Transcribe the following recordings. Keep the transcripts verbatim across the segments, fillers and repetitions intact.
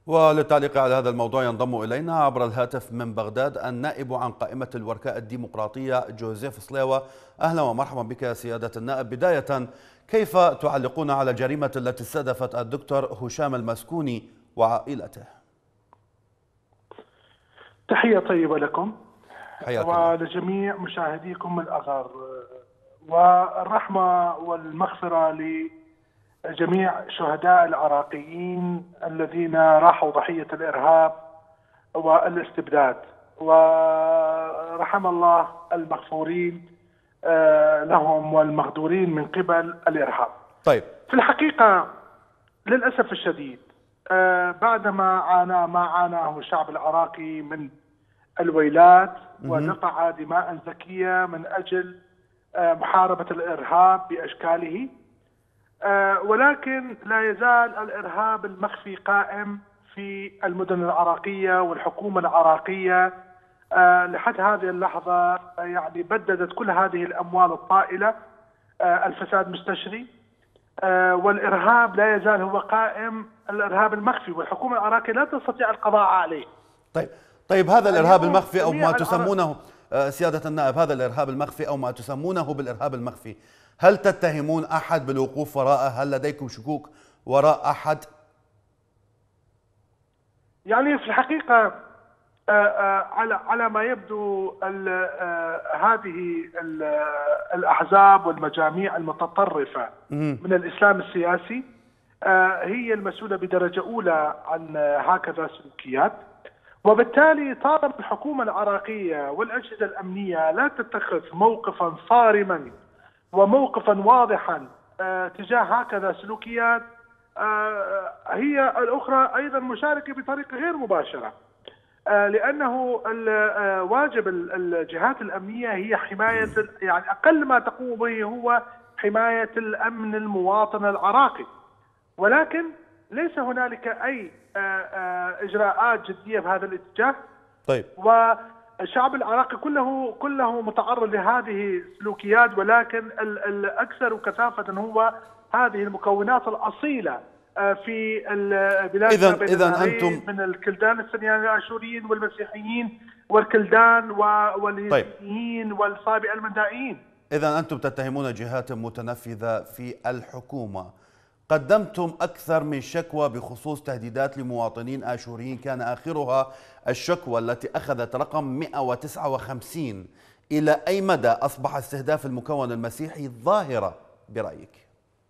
وللتعليق على هذا الموضوع ينضم إلينا عبر الهاتف من بغداد النائب عن قائمة الوركاء الديمقراطية جوزيف صليوة. أهلا ومرحبا بك يا سيادة النائب. بداية، كيف تعلقون على الجريمة التي استهدفت الدكتور هشام المسكوني وعائلته؟ تحية طيبة لكم ولجميع مشاهديكم الأغار، والرحمة والمغفرة لجميع شهداء العراقيين الذين راحوا ضحية الإرهاب والاستبداد، ورحم الله المغفورين لهم والمغدورين من قبل الإرهاب. طيب، في الحقيقة للأسف الشديد بعدما عانى ما عاناه الشعب العراقي من الويلات ودفع دماء زكية من أجل محاربة الإرهاب بأشكاله، ولكن لا يزال الإرهاب المخفي قائم في المدن العراقية، والحكومة العراقية لحد هذه اللحظة يعني بددت كل هذه الأموال الطائلة. الفساد مستشري، والإرهاب لا يزال هو قائم، الإرهاب المخفي، والحكومة العراقية لا تستطيع القضاء عليه. طيب طيب هذا الإرهاب المخفي أو ما تسمونه سيادة النائب، هذا الإرهاب المخفي أو ما تسمونه بالإرهاب المخفي، هل تتهمون أحد بالوقوف وراءه؟ هل لديكم شكوك وراء أحد؟ يعني في الحقيقة على على ما يبدو هذه الأحزاب والمجاميع المتطرفة من الإسلام السياسي هي المسؤولة بدرجة أولى عن هكذا سلوكيات، وبالتالي طالما الحكومة العراقية والأجهزة الأمنية لا تتخذ موقفا صارما وموقفا واضحا تجاه هكذا سلوكيات، هي الأخرى أيضا مشاركة بطريقة غير مباشرة، لأنه واجب الجهات الأمنية هي حماية، يعني أقل ما تقوم به هو حماية الأمن المواطن العراقي، ولكن ليس هنالك أي إجراءات جدية بهذا الاتجاه. طيب، والشعب العراقي كله كله متعرض لهذه السلوكيات، ولكن الأكثر كثافة هو هذه المكونات الأصيلة في البلاد إذن إذن أنتم من الكلدان السريان الآشوريين والمسيحيين والكلدان واليزيديين طيب. والصابئة المندائيين. إذن أنتم تتهمون جهات متنفذة في الحكومة. قدمتم أكثر من شكوى بخصوص تهديدات لمواطنين آشوريين، كان آخرها الشكوى التي أخذت رقم مئة وتسعة وخمسين. إلى أي مدى أصبح استهداف المكون المسيحي ظاهرة برأيك؟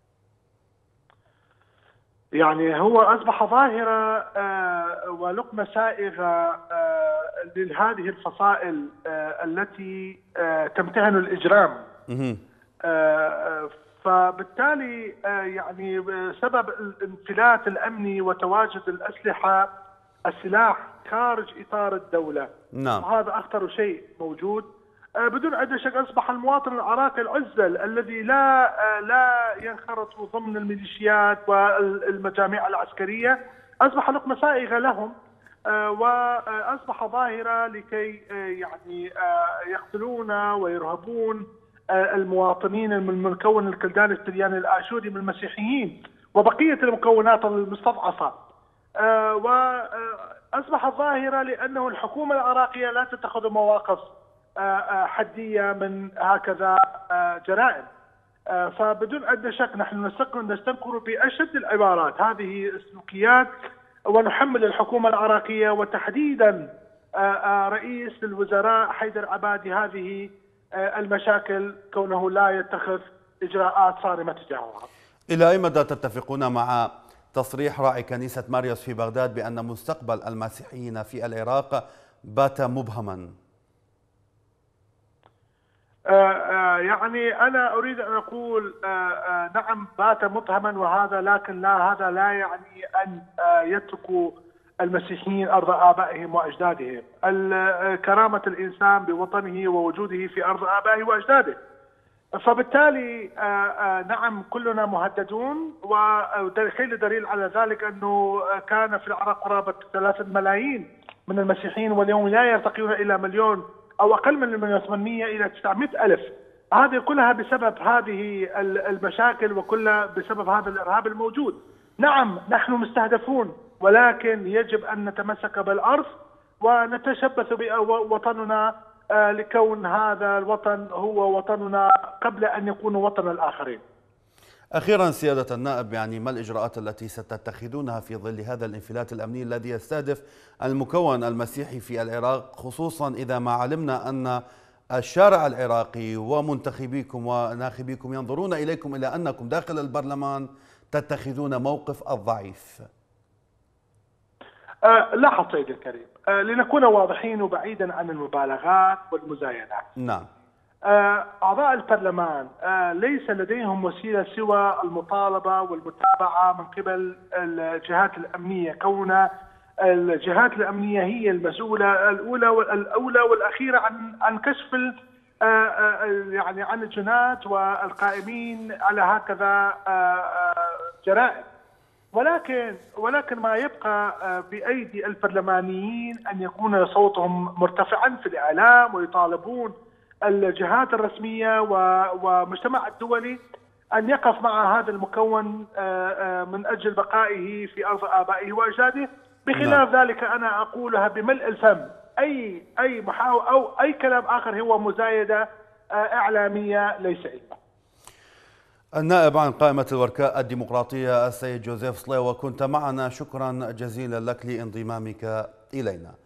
يعني هو أصبح ظاهرة آه ولقمة سائغة آه لهذه الفصائل آه التي آه تمتهن الإجرام. آه فبالتالي آه يعني سبب الانفلات الأمني وتواجد الأسلحة السلاح خارج إطار الدولة، نعم، وهذا أخطر شيء موجود. آه بدون أدنى شك أصبح المواطن العراقي العزل الذي لا آه لا ينخرط ضمن الميليشيات والمجاميع العسكرية، أصبح لقمة سائغة لهم، آه وأصبح ظاهرة لكي آه يعني آه يقتلون ويرهبون آه المواطنين من مكون الكلدان السرياني الآشوري من المسيحيين وبقية المكونات المستضعفة. آه وأصبح ظاهرة لأنه الحكومة العراقية لا تتخذ مواقف حدية من هكذا جرائم. فبدون أدنى شك نحن نستنكر بأشد العبارات هذه السلوكيات، ونحمل الحكومة العراقية وتحديدا رئيس الوزراء حيدر عبادي هذه المشاكل كونه لا يتخذ إجراءات صارمة تجاهها. إلى أي مدى تتفقون مع تصريح راعي كنيسة ماريوس في بغداد بأن مستقبل المسيحيين في العراق بات مبهما؟ آآ آآ يعني أنا أريد أن أقول آآ نعم بات مبهما، وهذا لكن لا هذا لا يعني أن يتركوا المسيحيين أرض آبائهم وأجدادهم. كرامة الإنسان بوطنه ووجوده في أرض آبائه وأجداده، فبالتالي نعم كلنا مهددون، وخير دليل على ذلك أنه كان في العراق قرابة ثلاثة ملايين من المسيحيين، واليوم لا يرتقون إلى مليون أو أقل من المليون ثمانمئة إلى تسعمئة ألف. هذه كلها بسبب هذه المشاكل وكلها بسبب هذا الإرهاب الموجود. نعم نحن مستهدفون ولكن يجب أن نتمسك بالأرض ونتشبث بوطننا لكون هذا الوطن هو وطننا قبل أن يكون وطن الآخرين. أخيرا سيادة النائب، يعني ما الإجراءات التي ستتخذونها في ظل هذا الانفلات الأمني الذي يستهدف المكون المسيحي في العراق، خصوصا إذا ما علمنا أن الشارع العراقي ومنتخبيكم وناخبيكم ينظرون إليكم إلى أنكم داخل البرلمان تتخذون موقف الضعيف؟ أه لاحظ سيدي الكريم، أه لنكون واضحين وبعيدا عن المبالغات والمزايدات. نعم. أه أعضاء البرلمان أه ليس لديهم وسيلة سوى المطالبة والمتابعة من قبل الجهات الأمنية، كون الجهات الأمنية هي المسؤولة الأولى والأولى والأخيرة عن عن كشف يعني عن الجنات والقائمين على هكذا جرائم. ولكن ولكن ما يبقى بأيدي البرلمانيين أن يكون صوتهم مرتفعا في الإعلام ويطالبون الجهات الرسمية والمجتمع الدولي أن يقف مع هذا المكون من أجل بقائه في أرض آبائه وأجداده. بخلاف نعم. ذلك أنا أقولها بملء الفم، أي أي محاولة أو أي كلام آخر هو مزايدة إعلامية ليس إلا. النائب عن قائمة الوركاء الديمقراطية السيد جوزيف صليوة، كنت معنا، شكرا جزيلا لك لانضمامك إلينا.